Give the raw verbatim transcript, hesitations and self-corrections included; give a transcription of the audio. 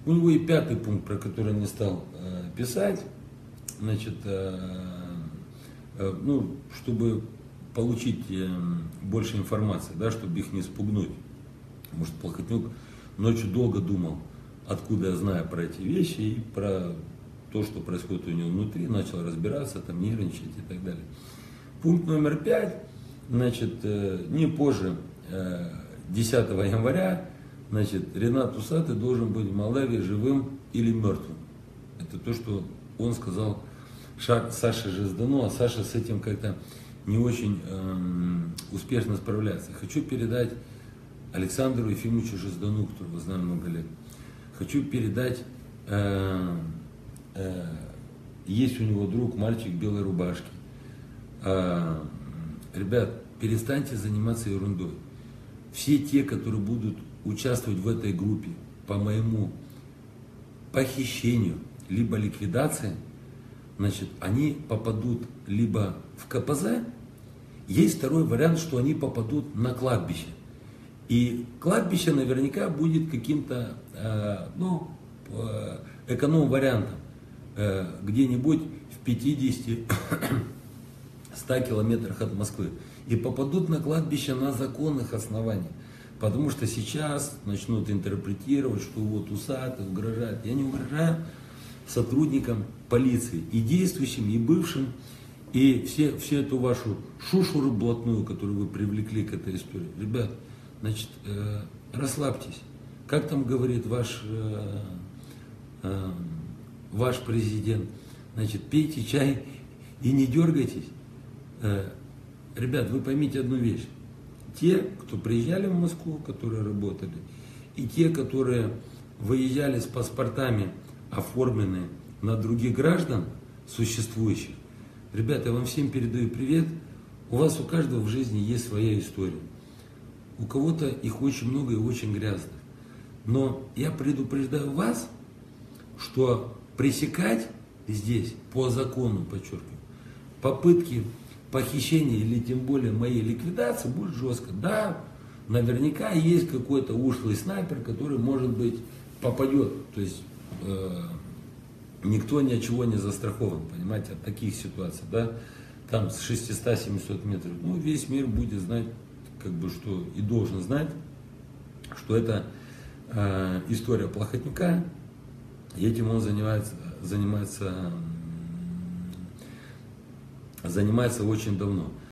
у него и пятый пункт, про который он не стал э, писать, значит, э, э, ну, чтобы получить э, больше информации, да, чтобы их не спугнуть. Может, Плохотнюк ночью долго думал, откуда я знаю про эти вещи и про то, что происходит у него внутри, начал разбираться, там, нервничать и так далее. Пункт номер пять, значит, э, не позже э, десятого января, значит, Ренат Усатый должен быть в Молдавии живым или мертвым. Это то, что он сказал Саше Жиздану, а Саша с этим как-то не очень э, успешно справляется. Хочу передать Александру Ефимовичу Жиздану, которого знаю много лет. Хочу передать, э, э, есть у него друг, мальчик в белой рубашке. Э, ребят, перестаньте заниматься ерундой. Все те, которые будут участвовать в этой группе по моему похищению, либо ликвидации, значит, они попадут либо в ка пэ зэ, есть второй вариант, что они попадут на кладбище. И кладбище наверняка будет каким-то э, ну, э, эконом-вариантом, э, где-нибудь в пятидесяти-ста километрах от Москвы. И попадут на кладбище на законных основаниях. Потому что сейчас начнут интерпретировать, что вот Усатый угрожает. Я не угрожаю сотрудникам полиции, и действующим, и бывшим. И все, всю эту вашу шушуру блатную, которую вы привлекли к этой истории. Ребят, значит, э, расслабьтесь. Как там говорит ваш, э, э, ваш президент, значит, пейте чай и не дергайтесь. Э, ребят, вы поймите одну вещь. Те, кто приезжали в Москву, которые работали, и те, которые выезжали с паспортами, оформленные на других граждан, существующих, ребята, я вам всем передаю привет. У вас у каждого в жизни есть своя история. У кого-то их очень много и очень грязных. Но я предупреждаю вас, что пресекать здесь, по закону, подчеркиваю, попытки похищения или тем более моей ликвидации будет жестко. Да, наверняка есть какой-то ушлый снайпер, который, может быть, попадет. То есть э, никто ни от чего не застрахован, понимаете, от таких ситуаций, да, там с шестисот-семисот метров. Ну, весь мир будет знать, как бы, что и должен знать, что это э, история Плохотнюка, и этим он занимается, занимается, занимается очень давно.